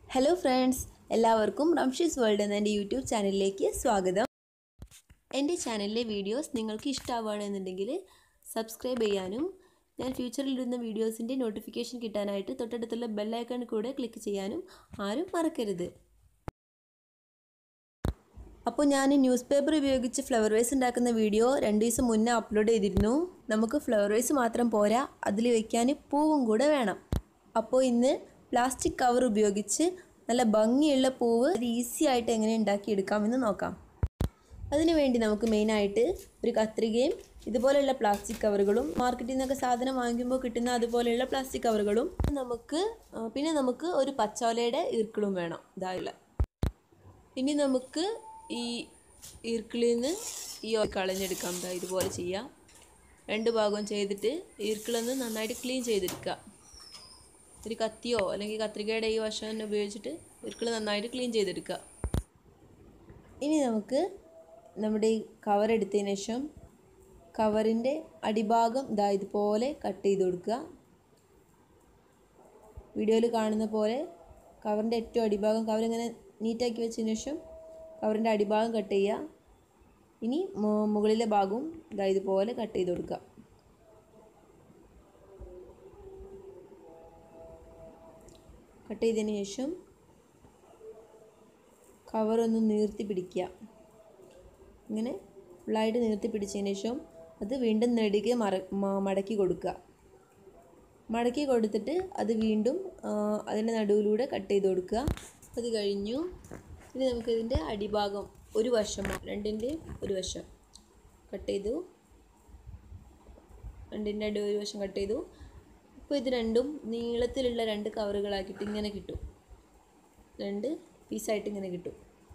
Hello friends, എല്ലാവർക്കും റംഷീസ് world എന്ന എൻ്റെ യൂട്യൂബ് ചാനലിലേക്ക് സ്വാഗതം. എൻ്റെ ചാനലിലെ വീഡിയോസ് നിങ്ങൾക്ക് ഇഷ്ടമാവുകയാണെന്നുണ്ടെങ്കിൽ സബ്സ്ക്രൈബ് ചെയ്യാനും ഞാൻ ഫ്യൂച്ചറിൽ ഇടുന്ന വീഡിയോസിൻ്റെ നോട്ടിഫിക്കേഷൻ കിട്ടാനായിട്ട് തൊട്ടടുത്തുള്ള ബെല്ലൈക്കൺ കൂടെ ക്ലിക്ക് ചെയ്യാനും ആരും മറക്കരുത്. അപ്പോൾ ഞാൻ ന്യൂസ് പേപ്പർ ഉപയോഗിച്ച് ഫ്ലവർ വേസ് ഉണ്ടാക്കുന്ന വീഡിയോ 2 ദിവസം മുന്നേ അപ്ലോഡ് ചെയ്തിരുന്നു. നമുക്ക് ഫ്ലവർ വേസ് മാത്രം പോരാ, അതിൽ വയ്ക്കാൻ പൂവും കൂടെ വേണം. അപ്പോൾ ഇന്ന് പ്ലാസ്റ്റിക് കവർ ഉപയോഗിച്ച് നല്ല ഭംഗിയുള്ള പൂവ് ഈസി ആയിട്ട് എങ്ങനെ ഉണ്ടാക്കിയെടുക്കാമെന്ന് നോക്കാം. അതിനുവേണ്ടി നമുക്ക് മെയിനായിട്ട് ഒരു കത്രികയും ഇതുപോലെയുള്ള പ്ലാസ്റ്റിക് കവറുകളും മാർക്കറ്റിൽ നിന്നൊക്കെ സാധനം വാങ്ങിക്കുമ്പോൾ കിട്ടുന്ന അതുപോലെയുള്ള പ്ലാസ്റ്റിക് കവറുകളും പിന്നെ നമുക്ക് ഒരു പച്ചോലയുടെ ഈർക്കിളും വേണം. ഇതായുള്ള ഇനി നമുക്ക് ഈ ഈർക്കിളിൽ നിന്ന് ഈ കളഞ്ഞെടുക്കാം. ഇതുപോലെ ചെയ്യാം. 2 ഭാഗവും ചെയ്തിട്ട് ഈർക്കിളൊന്ന് നന്നായിട്ട് ക്ലീൻ ചെയ്തെടുക്കുക. ഒരു കത്തിയോ അല്ലെങ്കിൽ കത്രികയുടെ ഈ വശം തന്നെ ഉപയോഗിച്ചിട്ട് ഈർക്കിൾ നന്നായിട്ട് ക്ലീൻ ചെയ്തെടുക്കുക. ഇനി നമുക്ക് നമ്മുടെ ഈ കവർ എടുത്തതിന് ശേഷം കവറിൻ്റെ അടിഭാഗം ഇതുപോലെ കട്ട് ചെയ്ത് കൊടുക്കുക. വീഡിയോയിൽ കാണുന്ന പോലെ കവറിൻ്റെ ഏറ്റവും അടിഭാഗം കവറിങ്ങനെ നീറ്റാക്കി വെച്ചതിന് ശേഷം കവറിൻ്റെ അടിഭാഗം കട്ട് ചെയ്യുക. ഇനി മുകളിലെ ഭാഗവും ഇതുപോലെ കട്ട് ചെയ്ത് കൊടുക്കുക. കട്ട് ചെയ്തതിന് ശേഷം കവറൊന്ന് നീർത്തി പിടിക്കുക. ഇങ്ങനെ ഫുള്ളായിട്ട് നീർത്തി പിടിച്ചതിന് ശേഷം അത് വീണ്ടും നെടുകെ മടക്കി കൊടുക്കുക. മടക്കി കൊടുത്തിട്ട് അത് വീണ്ടും അതിൻ്റെ നടുവിലൂടെ കട്ട് ചെയ്ത് കൊടുക്കുക. അത് കഴിഞ്ഞു. ഇനി നമുക്കിതിൻ്റെ അടിഭാഗം ഒരു വശം, രണ്ടിൻ്റെയും ഒരു വശം കട്ട് ചെയ്തു. രണ്ടിൻ്റെ ഒരു വശം കട്ട് ചെയ്തു. ഇപ്പോൾ ഇത് രണ്ടും നീളത്തിലുള്ള 2 കവറുകളാക്കിയിട്ട് ഇങ്ങനെ കിട്ടും. 2 പീസായിട്ട് ഇങ്ങനെ കിട്ടും.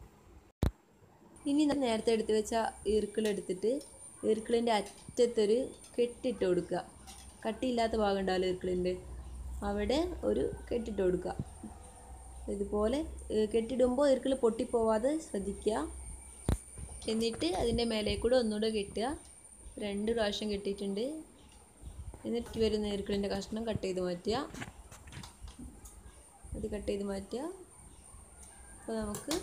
ഇനി നേരത്തെ എടുത്ത് വെച്ച ഈർക്കിളെടുത്തിട്ട് ഈർക്കിളിൻ്റെ അറ്റത്തൊരു കെട്ടിട്ട് കൊടുക്കുക. കട്ടിയില്ലാത്ത ഭാഗം ഉണ്ടാവില്ല ഈർക്കിളിൻ്റെ, അവിടെ ഒരു കെട്ടിട്ട് കൊടുക്കുക. ഇതുപോലെ കെട്ടിടുമ്പോൾ ഈർക്കിൾ പൊട്ടിപ്പോവാതെ ശ്രദ്ധിക്കുക. എന്നിട്ട് അതിൻ്റെ മേലെ കൂടെ ഒന്നുകൂടെ കെട്ടുക. 2 പ്രാവശ്യം കെട്ടിയിട്ടുണ്ട്. എന്നിട്ട് വരുന്ന ഈർക്കിളിൻ്റെ കഷ്ണം കട്ട് ചെയ്ത് മാറ്റുക. അത് കട്ട് ചെയ്ത് മാറ്റുക. അപ്പോൾ നമുക്ക്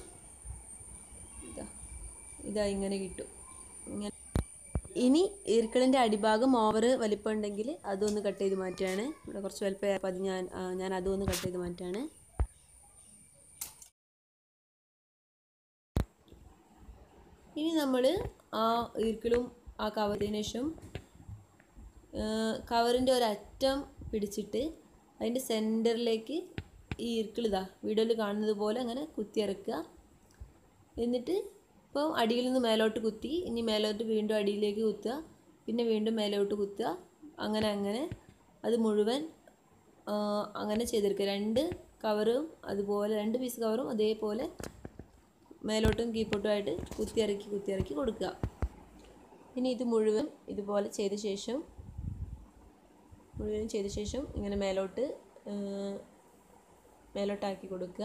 ഇങ്ങനെ കിട്ടും. ഇനി ഈർക്കിളിൻ്റെ അടിഭാഗം ഓവർ വലിപ്പം ഉണ്ടെങ്കിൽ അതൊന്ന് കട്ട് ചെയ്ത് മാറ്റുകയാണ്. ഇവിടെ കുറച്ച് വലിപ്പം, അപ്പോൾ അത് ഞാൻ അതൊന്ന് കട്ട് ചെയ്ത് മാറ്റുകയാണ്. ഇനി നമ്മൾ ആ ഈർക്കിളും ആ കവറിന് ശേഷം കവറിൻ്റെ ഒരറ്റം പിടിച്ചിട്ട് അതിൻ്റെ സെൻറ്ററിലേക്ക് ഈ ഈർക്കിൾ വീഡിയോയിൽ കാണുന്നത് പോലെ അങ്ങനെ കുത്തിയിറക്കുക. എന്നിട്ട് ഇപ്പോൾ അടിയിൽ നിന്ന് മേലോട്ട് കുത്തി, ഇനി മേലോട്ട് വീണ്ടും അടിയിലേക്ക് കുത്തുക, പിന്നെ വീണ്ടും മേലോട്ട് കുത്തുക. അങ്ങനെ അത് മുഴുവൻ അങ്ങനെ ചെയ്തെടുക്കുക. 2 കവറും അതുപോലെ 2 പീസ് കവറും അതേപോലെ മേലോട്ടും കീപ്പോട്ടുമായിട്ട് കുത്തിയിറക്കി കൊടുക്കുക. ഇനി ഇത് മുഴുവൻ ഇതുപോലെ ചെയ്ത ശേഷം ഇങ്ങനെ മേലോട്ടാക്കി കൊടുക്കുക.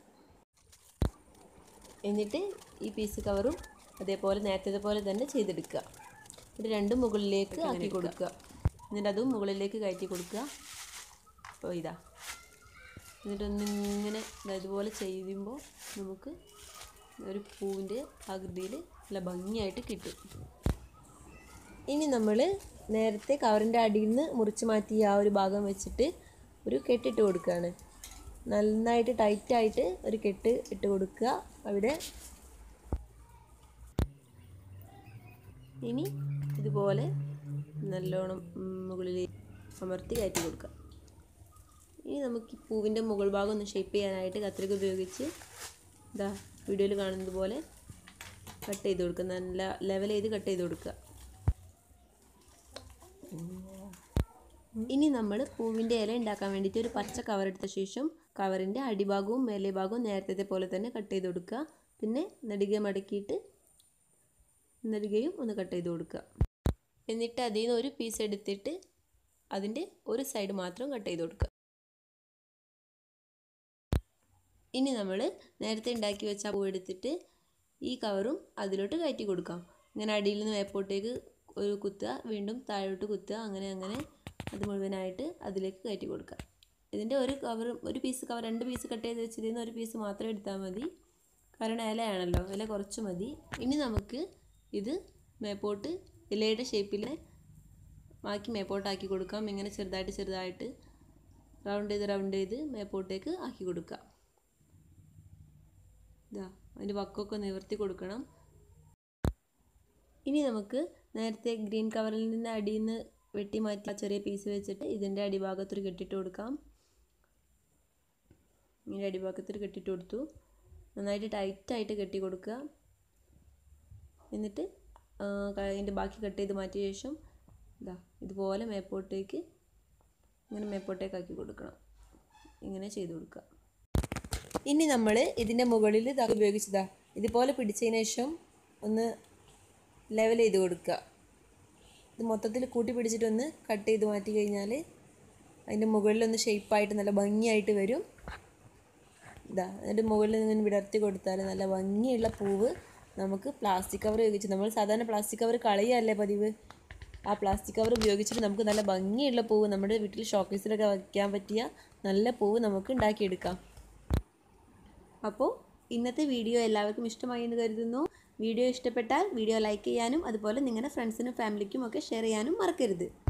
എന്നിട്ട് ഈ പീസ് കവറും അതേപോലെ നേരത്തെ പോലെ തന്നെ ചെയ്തെടുക്കുക. ഇത് 2 മുകളിലേക്ക് ആക്കി കൊടുക്കുക. എന്നിട്ട് അതും മുകളിലേക്ക് കയറ്റി കൊടുക്കുക. അപ്പോൾ എന്നിട്ടൊന്നിങ്ങനെ ഇതുപോലെ ചെയ്യുമ്പോൾ നമുക്ക് ഒരു പൂവിൻ്റെ ആകൃതിയിൽ നല്ല ഭംഗിയായിട്ട് കിട്ടും. ഇനി നമ്മൾ നേരത്തെ കവറിൻ്റെ അടിയിൽ നിന്ന് മുറിച്ച് മാറ്റിയ ആ ഒരു ഭാഗം വെച്ചിട്ട് ഒരു കെട്ടിട്ട് കൊടുക്കുകയാണ്. നന്നായിട്ട് ടൈറ്റായിട്ട് ഒരു കെട്ട് ഇട്ട് കൊടുക്കുക അവിടെ. ഇനി ഇതുപോലെ നല്ലോണം മുകളിലേക്ക് അമർത്തി കയറ്റി കൊടുക്കുക. ഇനി നമുക്ക് ഈ പൂവിൻ്റെ മുകൾ ഭാഗം ഒന്ന് ഷേപ്പ് ചെയ്യാനായിട്ട് കത്രിക ഉപയോഗിച്ച് വീഡിയോയിൽ കാണുന്നത് പോലെ കട്ട് ചെയ്ത് കൊടുക്കുക. നല്ല ലെവൽ ചെയ്ത് കട്ട് ചെയ്ത് കൊടുക്കുക. ഇനി നമ്മൾ പൂവിൻ്റെ ഇല ഉണ്ടാക്കാൻ വേണ്ടിയിട്ട് ഒരു പച്ച കവർ എടുത്ത ശേഷം കവറിൻ്റെ അടിഭാഗവും മേലെ ഭാഗവും നേരത്തെ പോലെ തന്നെ കട്ട് ചെയ്ത് കൊടുക്കുക. പിന്നെ നെടുകെ മടക്കിയിട്ട് നെടുകയും ഒന്ന് കട്ട് ചെയ്ത് കൊടുക്കുക. എന്നിട്ട് അതിൽ നിന്ന് ഒരു പീസ് എടുത്തിട്ട് അതിൻ്റെ ഒരു സൈഡ് മാത്രം കട്ട് ചെയ്ത് കൊടുക്കുക. ഇനി നമ്മൾ നേരത്തെ ഉണ്ടാക്കി വെച്ച പൂ എടുത്തിട്ട് ഈ കവറും അതിലോട്ട് കയറ്റി കൊടുക്കാം. ഇങ്ങനെ അടിയിൽ നിന്ന് മേപ്പോട്ടേക്ക് ഒരു കുത്തുക, വീണ്ടും താഴോട്ട് കുത്തുക, അങ്ങനെ അത് മുഴുവനായിട്ട് അതിലേക്ക് കയറ്റി കൊടുക്കുക. ഇതിൻ്റെ ഒരു പീസ് കവർ 2 പീസ് കട്ട് ചെയ്ത് വെച്ച് ഇതിൽ നിന്ന് ഒരു പീസ് മാത്രം എടുത്താൽ മതി. കാരണം ഇലയാണല്ലോ, ഇല കുറച്ച് മതി. ഇനി നമുക്ക് ഇത് മേപ്പോട്ട് ഇലയുടെ ഷേപ്പിൽ ആക്കി മേപ്പോട്ടാക്കി കൊടുക്കാം. ഇങ്ങനെ ചെറുതായിട്ട് റൗണ്ട് ചെയ്ത് മേപ്പോട്ടേക്ക് ആക്കി കൊടുക്കാം. ഇതാ അതിൻ്റെ വക്കൊക്കെ നിവർത്തി കൊടുക്കണം. ഇനി നമുക്ക് നേരത്തെ ഗ്രീൻ കവറിൽ നിന്ന് അടിയിൽ നിന്ന് വെട്ടി മാറ്റി ചെറിയ പീസ് വെച്ചിട്ട് ഇതിൻ്റെ അടിഭാഗത്തൊരു കെട്ടിട്ട് കൊടുക്കാം. ഇതിൻ്റെ അടിഭാഗത്തൊരു കെട്ടിട്ട് കൊടുത്തു. നന്നായിട്ട് ടൈറ്റായിട്ട് കെട്ടി കൊടുക്കുക. എന്നിട്ട് അതിൻ്റെ ബാക്കി കട്ട് ചെയ്ത് മാറ്റിയ ശേഷം ഇതാ ഇതുപോലെ മേപ്പോട്ടേക്ക് ആക്കി കൊടുക്കണം. ഇങ്ങനെ ചെയ്ത് കൊടുക്കുക. ഇനി നമ്മൾ ഇതിൻ്റെ മുകളിൽ ഇതാ ഉപയോഗിച്ചതാ ഇതുപോലെ പിടിച്ചതിന് ശേഷം ഒന്ന് ലെവൽ ചെയ്ത് കൊടുക്കുക. ഇത് മൊത്തത്തിൽ കൂട്ടി പിടിച്ചിട്ടൊന്ന് കട്ട് ചെയ്ത് മാറ്റി കഴിഞ്ഞാൽ അതിൻ്റെ മുകളിലൊന്ന് ഷേപ്പായിട്ട് നല്ല ഭംഗിയായിട്ട് വരും. ഇതാ അതിൻ്റെ മുകളിൽ ഇങ്ങനെ വിടർത്തി കൊടുത്താൽ നല്ല ഭംഗിയുള്ള പൂവ് നമുക്ക് പ്ലാസ്റ്റിക് കവർ ഉപയോഗിച്ച്, നമ്മൾ സാധാരണ പ്ലാസ്റ്റിക് കവർ കളയല്ലേ പതിവ്, ആ പ്ലാസ്റ്റിക് കവർ ഉപയോഗിച്ചിട്ട് നമുക്ക് നല്ല ഭംഗിയുള്ള പൂവ് നമ്മുടെ വീട്ടിൽ ഷോക്കേസിലൊക്കെ വയ്ക്കാൻ പറ്റിയ നല്ല പൂവ് നമുക്ക് ഉണ്ടാക്കിയെടുക്കാം. അപ്പോൾ ഇന്നത്തെ വീഡിയോ എല്ലാവർക്കും ഇഷ്ടമായി എന്ന് കരുതുന്നു. വീഡിയോ ഇഷ്ടപ്പെട്ടാൽ വീഡിയോ ലൈക്ക് ചെയ്യാനും അതുപോലെ നിങ്ങളുടെ ഫ്രണ്ട്സിനും ഫാമിലിക്കും ഒക്കെ ഷെയർ ചെയ്യാനും മറക്കരുത്.